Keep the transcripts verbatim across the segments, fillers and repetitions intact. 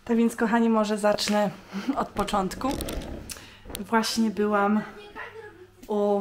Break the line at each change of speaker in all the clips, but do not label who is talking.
Tak więc, kochani, może zacznę od początku. Właśnie byłam u...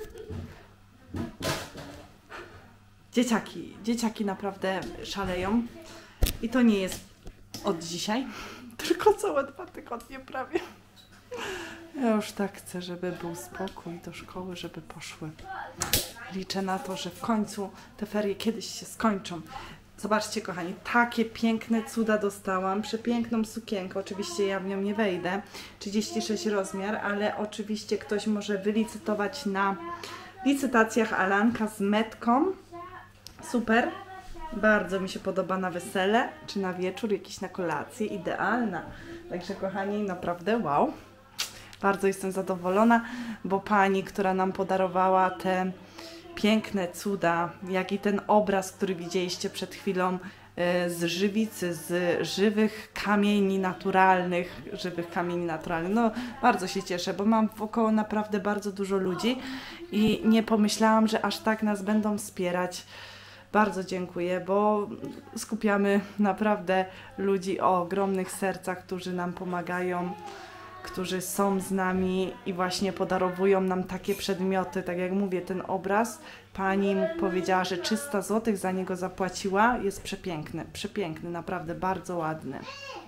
Dzieciaki. Dzieciaki naprawdę szaleją. I to nie jest od dzisiaj, tylko całe dwa tygodnie prawie. Ja już tak chcę, żeby był spokój do szkoły, żeby poszły. Liczę na to, że w końcu te ferie kiedyś się skończą. Zobaczcie, kochani, takie piękne cuda dostałam. Przepiękną sukienkę. Oczywiście ja w nią nie wejdę. trzydzieści sześć rozmiar, ale oczywiście ktoś może wylicytować na licytacjach Alanka z metką. Super. Bardzo mi się podoba na wesele, czy na wieczór, jakiś na kolację. Idealna. Także, kochani, naprawdę wow. Bardzo jestem zadowolona, bo pani, która nam podarowała te piękne cuda, jak i ten obraz, który widzieliście przed chwilą z żywicy, z żywych kamieni naturalnych, żywych kamieni naturalnych. No, bardzo się cieszę, bo mam wokoło naprawdę bardzo dużo ludzi i nie pomyślałam, że aż tak nas będą wspierać. Bardzo dziękuję, bo skupiamy naprawdę ludzi o ogromnych sercach, którzy nam pomagają, którzy są z nami i właśnie podarowują nam takie przedmioty. Tak jak mówię, ten obraz, pani powiedziała, że trzysta złotych za niego zapłaciła. Jest przepiękny, przepiękny, naprawdę bardzo ładny.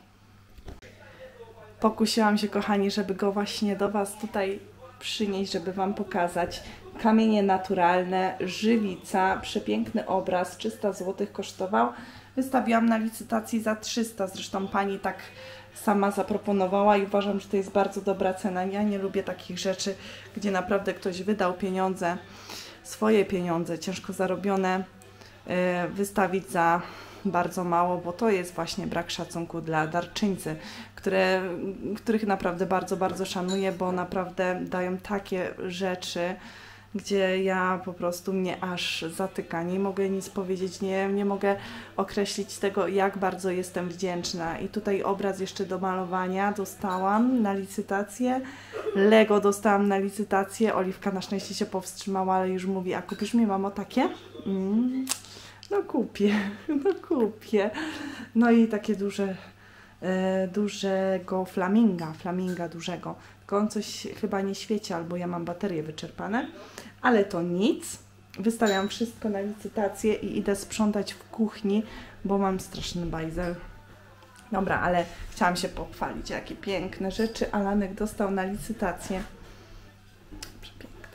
Pokusiłam się, kochani, żeby go właśnie do Was tutaj przynieść, żeby Wam pokazać. Kamienie naturalne, żywica, przepiękny obraz, trzysta złotych kosztował. Wystawiłam na licytacji za trzysta, zresztą pani tak sama zaproponowała i uważam, że to jest bardzo dobra cena. Ja nie lubię takich rzeczy, gdzie naprawdę ktoś wydał pieniądze, swoje pieniądze, ciężko zarobione, yy, wystawić za bardzo mało, bo to jest właśnie brak szacunku dla darczyńcy, które, których naprawdę bardzo, bardzo szanuję, bo naprawdę dają takie rzeczy, gdzie ja po prostu mnie aż zatyka. Nie mogę nic powiedzieć, nie, nie mogę określić tego, jak bardzo jestem wdzięczna. I tutaj obraz jeszcze do malowania dostałam na licytację. Lego dostałam na licytację. Oliwka na szczęście się powstrzymała, ale już mówi, a kupisz mi, mamo, takie? Mm, no kupię, no kupię. No i takie duże, e, dużego flaminga, flaminga dużego. Tylko on coś chyba nie świeci, albo ja mam baterie wyczerpane, ale to nic. Wystawiam wszystko na licytację i idę sprzątać w kuchni, bo mam straszny bajzel. Dobra, ale chciałam się pochwalić, jakie piękne rzeczy Alanek dostał na licytację. Przepiękne.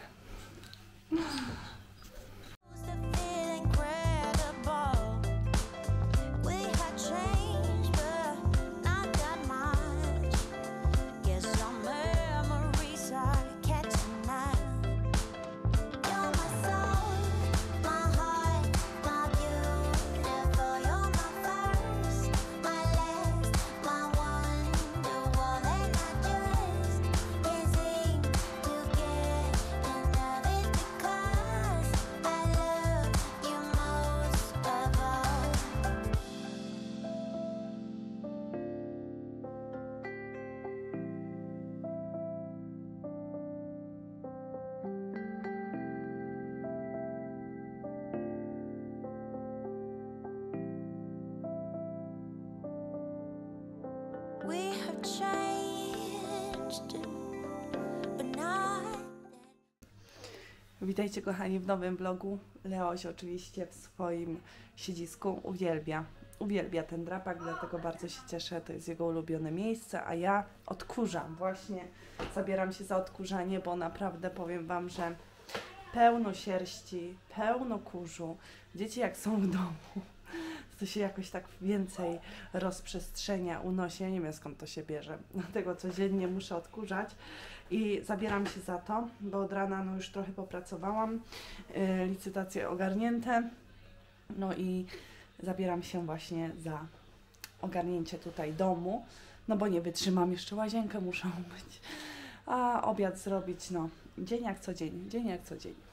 Witajcie, kochani, w nowym vlogu. Leoś oczywiście w swoim siedzisku uwielbia, uwielbia ten drapak, dlatego bardzo się cieszę, to jest jego ulubione miejsce, a ja odkurzam, właśnie zabieram się za odkurzanie, bo naprawdę powiem Wam, że pełno sierści, pełno kurzu. Dzieci jak są w domu, to się jakoś tak więcej rozprzestrzenia unosi. Ja nie wiem, skąd to się bierze. Dlatego codziennie muszę odkurzać i zabieram się za to, bo od rana no już trochę popracowałam, yy, licytacje ogarnięte, no i zabieram się właśnie za ogarnięcie tutaj domu, no bo nie wytrzymam, jeszcze łazienkę muszę umyć, a obiad zrobić, no dzień jak co dzień, dzień jak co dzień.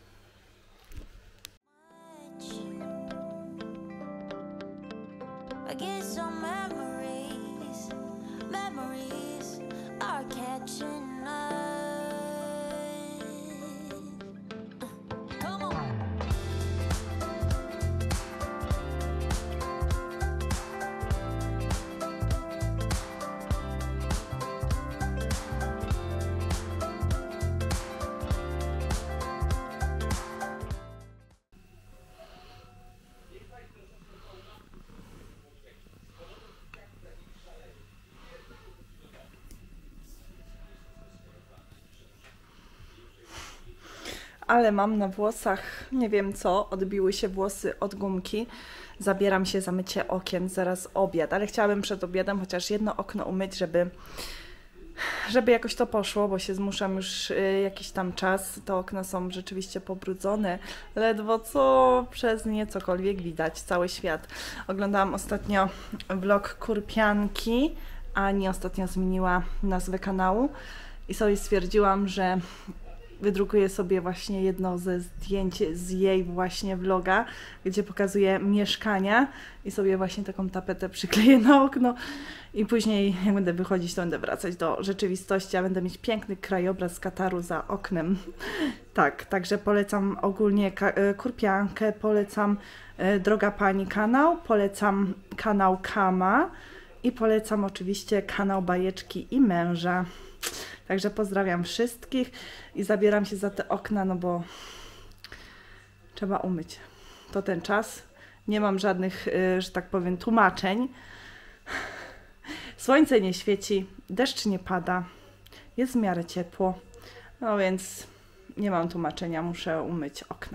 I guess some memories, memories are catching up. Come on. ale mam na włosach, nie wiem co, odbiły się włosy od gumki. Zabieram się za mycie okien, zaraz obiad, ale chciałabym przed obiadem chociaż jedno okno umyć, żeby, żeby jakoś to poszło, bo się zmuszam już y, jakiś tam czas. Te okna są rzeczywiście pobrudzone, ledwo co przez nie cokolwiek widać, cały świat. Oglądałam ostatnio vlog Kurpianki, Ani ostatnio zmieniła nazwę kanału i sobie stwierdziłam, że wydrukuję sobie właśnie jedno ze zdjęć z jej właśnie vloga, gdzie pokazuje mieszkania i sobie właśnie taką tapetę przykleję na okno i później jak będę wychodzić, to będę wracać do rzeczywistości, a będę mieć piękny krajobraz z Kataru za oknem. Tak, także polecam ogólnie Kurpiankę, polecam Droga Pani kanał, polecam kanał Kama i polecam oczywiście kanał Bajeczki i Męża. Także pozdrawiam wszystkich i zabieram się za te okna, no bo trzeba umyć. To ten czas. Nie mam żadnych, że tak powiem, tłumaczeń. Słońce nie świeci, deszcz nie pada, jest w miarę ciepło. No więc nie mam tłumaczenia, muszę umyć okna.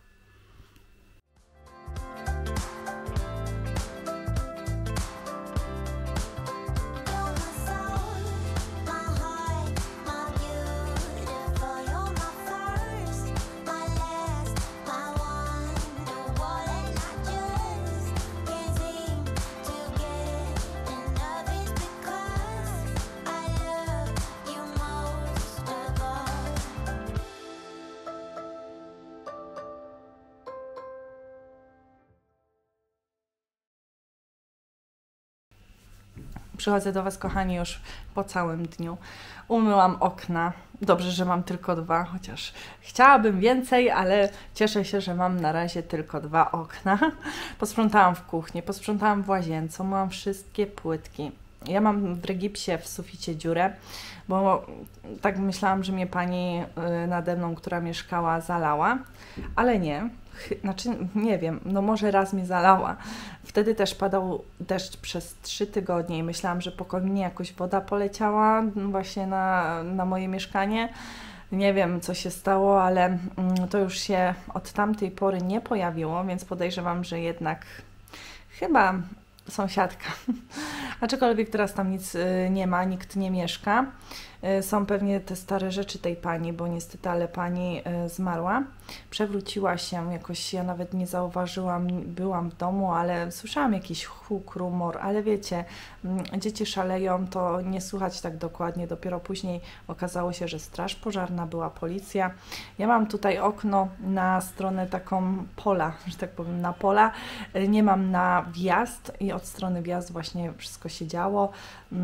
Przychodzę do Was, kochani, już po całym dniu. Umyłam okna. Dobrze, że mam tylko dwa, chociaż chciałabym więcej, ale cieszę się, że mam na razie tylko dwa okna. Posprzątałam w kuchni, posprzątałam w łazience, umyłam wszystkie płytki. Ja mam w regipsie w suficie dziurę, bo tak myślałam, że mnie pani nade mną, która mieszkała, zalała, ale nie. Znaczy, nie wiem, no może raz mnie zalała. Wtedy też padał deszcz przez trzy tygodnie i myślałam, że po kominie jakoś woda poleciała właśnie na, na moje mieszkanie. Nie wiem, co się stało, ale mm, to już się od tamtej pory nie pojawiło, więc podejrzewam, że jednak chyba sąsiadka. Aczkolwiek teraz tam nic y, nie ma, nikt nie mieszka. Y, są pewnie te stare rzeczy tej pani, bo niestety, ale pani y, zmarła. Przewróciła się jakoś, ja nawet nie zauważyłam, byłam w domu, ale słyszałam jakiś huk, rumor, ale wiecie, y, dzieci szaleją, to nie słuchać tak dokładnie. Dopiero później okazało się, że straż pożarna, była policja. Ja mam tutaj okno na stronę taką pola, że tak powiem, na pola. Y, nie mam na wjazd i od strony wjazdu właśnie wszystko się działo. Y,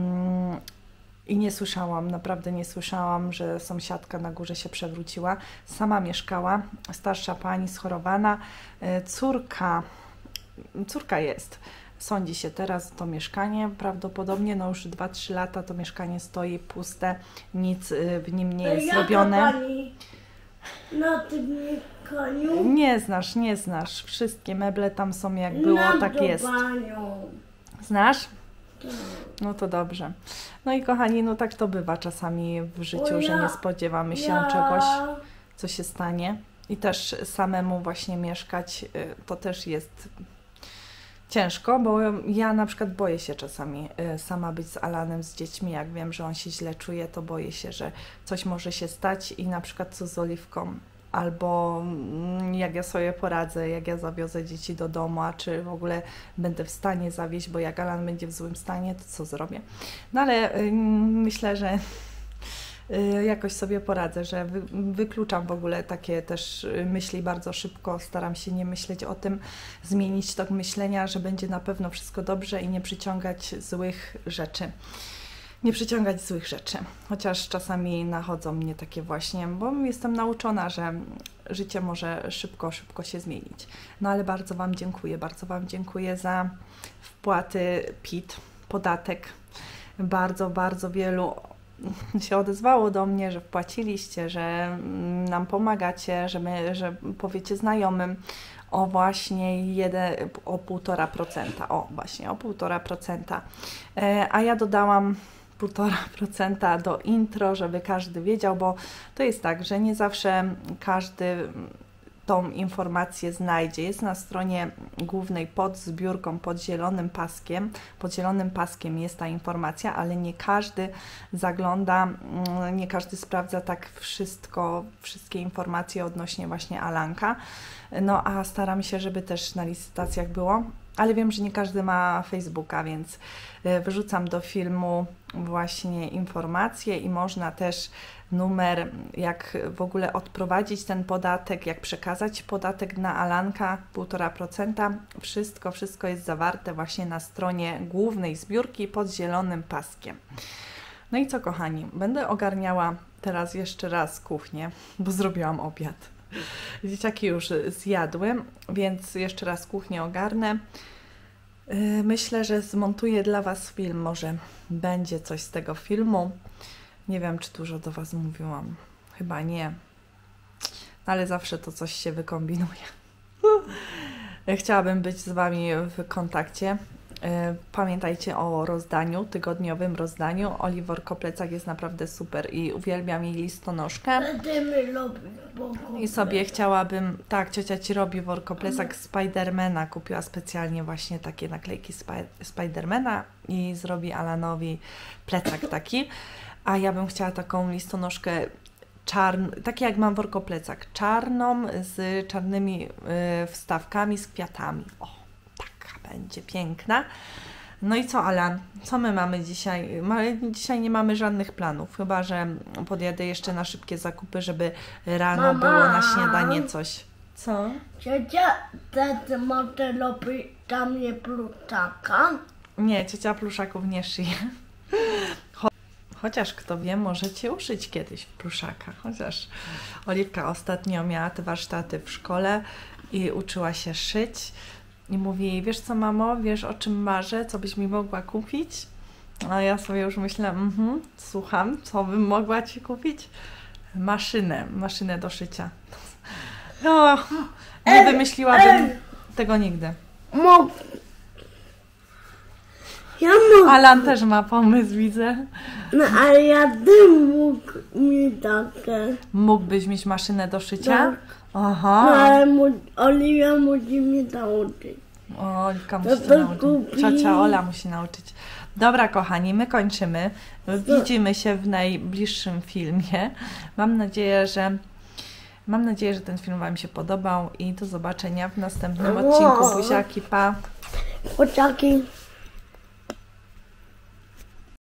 I nie słyszałam, naprawdę nie słyszałam, że sąsiadka na górze się przewróciła. Sama mieszkała, starsza pani, schorowana. Córka, córka jest, sądzi się teraz to mieszkanie. Prawdopodobnie no już dwa trzy lata to mieszkanie stoi puste, nic w nim nie jest zrobione.
Pani na tym mieszkaniu?
Nie znasz, nie znasz. Wszystkie meble tam są jak było, tak jest. Znasz? No to dobrze. No i kochani, no tak to bywa czasami w życiu, ja, że nie spodziewamy się ja. czegoś, co się stanie. I też samemu właśnie mieszkać, to też jest ciężko, bo ja na przykład boję się czasami sama być z Alanem, z dziećmi. Jak wiem, że on się źle czuje, to boję się, że coś może się stać i na przykład co z Oliwką. Albo jak ja sobie poradzę, jak ja zawiozę dzieci do domu, a czy w ogóle będę w stanie zawieźć, bo jak Alan będzie w złym stanie, to co zrobię? No ale y, myślę, że y, jakoś sobie poradzę, że wy, wykluczam w ogóle takie też myśli bardzo szybko, staram się nie myśleć o tym, zmienić tok myślenia, że będzie na pewno wszystko dobrze i nie przyciągać złych rzeczy. Nie przyciągać złych rzeczy, chociaż czasami nachodzą mnie takie właśnie, bo jestem nauczona, że życie może szybko, szybko się zmienić. No ale bardzo Wam dziękuję, bardzo Wam dziękuję za wpłaty P I T, podatek. Bardzo, bardzo wielu się odezwało do mnie, że wpłaciliście, że nam pomagacie, że, my, że powiecie znajomym o właśnie jeden, o półtora procenta, o właśnie o półtora procenta. A ja dodałam półtora procent do intro, żeby każdy wiedział, bo to jest tak, że nie zawsze każdy tą informację znajdzie. Jest na stronie głównej pod zbiórką, pod zielonym paskiem. Pod zielonym paskiem jest ta informacja, ale nie każdy zagląda, nie każdy sprawdza tak wszystko, wszystkie informacje odnośnie właśnie Alanka. No a staram się, żeby też na licytacjach było, ale wiem, że nie każdy ma Facebooka, więc wyrzucam do filmu właśnie informacje i można też numer, jak w ogóle odprowadzić ten podatek, jak przekazać podatek na Alanka półtora procenta. Wszystko, wszystko jest zawarte właśnie na stronie głównej zbiórki pod zielonym paskiem. No i co, kochani, będę ogarniała teraz jeszcze raz kuchnię, bo zrobiłam obiad. Dzieciaki już zjadły, więc jeszcze raz kuchnię ogarnę. Myślę, że zmontuję dla Was film, może będzie coś z tego filmu. Nie wiem, czy dużo do Was mówiłam. Chyba nie. Ale zawsze to coś się wykombinuje. Chciałabym być z Wami w kontakcie. Pamiętajcie o rozdaniu, tygodniowym rozdaniu. Oli w workoplecach jest naprawdę super i uwielbiam jej listonoszkę. I sobie chciałabym, tak, ciocia Ci robi workoplecak Spidermana. Kupiła specjalnie właśnie takie naklejki Spidermana i zrobi Alanowi plecak taki. A ja bym chciała taką listonoszkę czarną, takie jak mam workoplecak, czarną z czarnymi y, wstawkami, z kwiatami. O, taka będzie piękna. No i co, Alan? Co my mamy dzisiaj? Ma, dzisiaj nie mamy żadnych planów, chyba że podjadę jeszcze na szybkie zakupy, żeby rano Mama. było na śniadanie coś. Co?
Ciocia, ty może robić dla mnie pluszaka?
Nie, ciocia pluszaków nie szyje. Chociaż kto wie, możecie uszyć kiedyś pluszaka. Chociaż Oliwka ostatnio miała te warsztaty w szkole i uczyła się szyć. I mówi, wiesz co, mamo, wiesz o czym marzę, co byś mi mogła kupić? A ja sobie już myślę, mhm, słucham, co bym mogła Ci kupić? Maszynę, maszynę do szycia. No, nie wymyśliłabym tego nigdy.
Ja mógł...
Alan też ma pomysł, widzę.
No, ale ja bym mógł mi takie.
Mógłbyś mieć maszynę do szycia?
Tak.
Aha.
No, ale mu, Oliwia musi mnie nauczyć.
O, Oliwka musi
No
cię
to
nauczyć.
kupi.
Ciocia Ola musi nauczyć. Dobra, kochani, my kończymy. Widzimy się w najbliższym filmie. Mam nadzieję, że mam nadzieję, że ten film Wam się podobał i do zobaczenia w następnym odcinku. Buziaki, pa!
Buziaki.